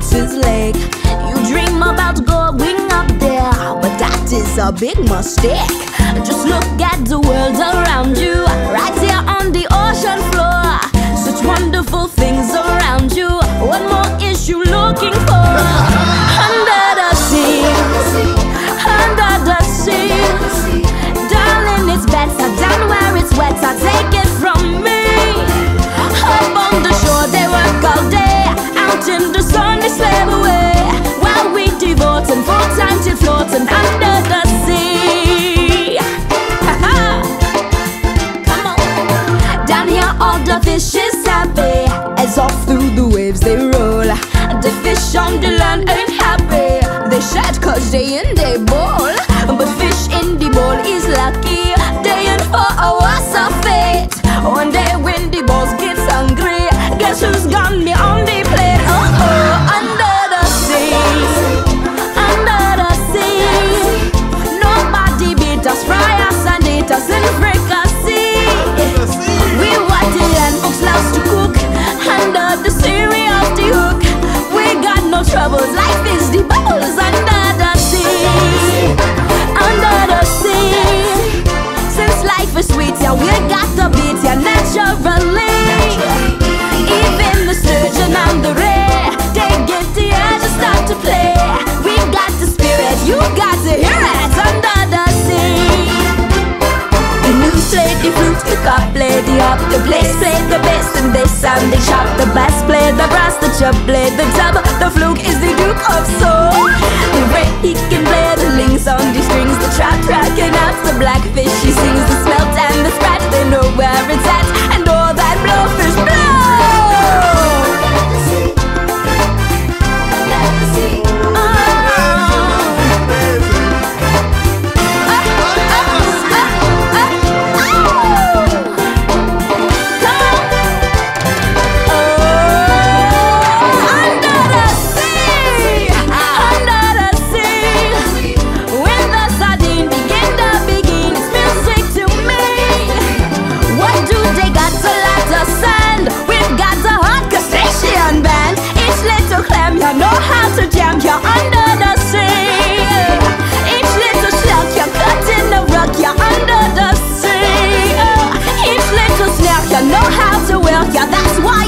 Dix's Lake. You dream about going up there, but that is a big mistake. Just look at the world around you, right here on the ocean floor. Such wonderful things around you. What more is you looking for? Under the sea, under the sea. Darling, it's better down where it's wetter. Take it from me. Up on the shore they work all day, out in the sun they slave away, while we devote and full time to floating under the sea. Come on. Down here all the fish is happy, as off through the waves they roll. The fish on the land ain't happy, they shed cause they in they bowl. But fish in the bowl is lucky, they in for a worse of fate. One day when the boss gets hungry, guess who's gonna be on the plate? Oh oh, under the sea, under the sea. Nobody beat us, fry us and eat us in fricassee. We what the land folks loves to cook, under the sea we off the hook. We got no troubles, life is the bubbles under the sea, under the sea. Since life is sweet, yeah, we got the beat, yeah, naturally. Even the sturgeon and the ray, they get the edge and start to play. We got the spirit, you got to hear it under the sea. The news played the flute, the cop played the harp, the bass played the bass, and they sound they sharp. The bass played the brass, the chub played the tub. The fluke is the Duke of Soul. The ray he can play the links on the strings. The trout tracking out the blackfish, he sings the smelt and the scratch. They know where it's at, and all that blowfish blow. You know how to jam, you're under the sea. Each little slug you're cutting the rug, you're under the sea. Each little snare you know how to work, yeah, that's why